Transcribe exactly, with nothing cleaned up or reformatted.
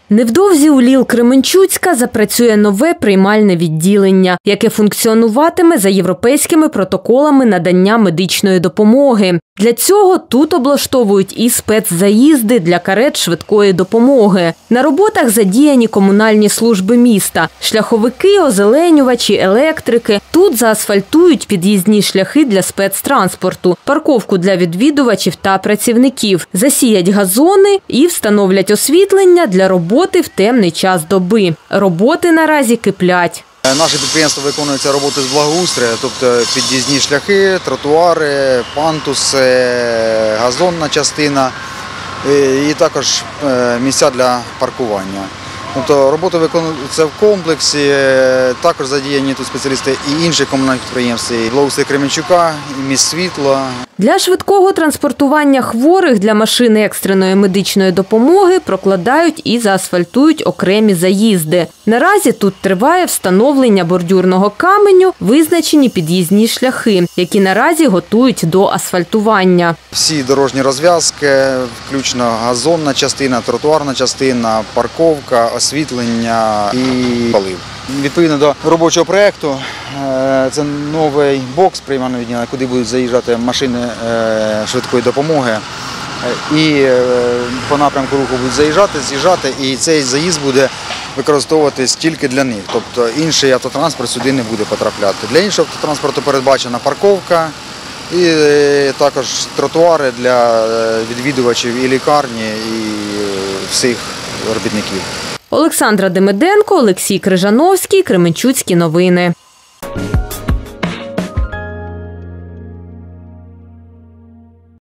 Невдовзі у ЛІЛ Кременчуцька запрацює нове приймальне відділення, яке функціонуватиме за європейськими протоколами надання медичної допомоги. Для цього тут облаштовують і спецзаїзди для карет швидкої допомоги. На роботах задіяні комунальні служби міста – шляховики, озеленювачі, електрики. Тут заасфальтують під'їзні шляхи для спецтранспорту, парковку для відвідувачів та працівників, засіять газони і встановлять освітлення для роботи в темний час доби. Роботи наразі киплять. Наше підприємство виконується роботи з благоустрою, тобто під'їзні шляхи, тротуари, пандуси, газонна частина і також місця для паркування. Тобто роботи виконуються в комплексі, також задіяні тут спеціалісти і інших комунальних підприємств, і благоустрій Кременчука, і Міськсвітло. Для швидкого транспортування хворих для машини екстреної медичної допомоги прокладають і заасфальтують окремі заїзди. Наразі тут триває встановлення бордюрного каменю, визначені під'їзні шляхи, які наразі готують до асфальтування. Всі дорожні розв'язки, включно газонна частина, тротуарна частина, парковка, освітлення і полив. Відповідно до робочого проєкту, це новий бокс приймального відділення, куди будуть заїжджати машини швидкої допомоги. І по напрямку руху будуть заїжджати, з'їжджати, і цей заїзд буде використовуватись тільки для них. Тобто інший автотранспорт сюди не буде потрапляти. Для іншого автотранспорту передбачена парковка і також тротуари для відвідувачів і лікарні, і всіх робітників. Олександра Демиденко, Олексій Крижановський, Кременчуцькі новини.